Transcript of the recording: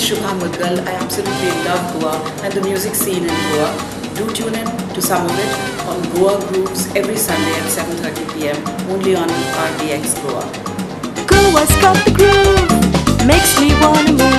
Shubha Mudgal. I absolutely love Goa and the music scene in Goa. Do tune in to some of it on Goa Grooves every Sunday at 7:30 p.m. only on RDX Goa. Goa's got the groove, makes me wanna move.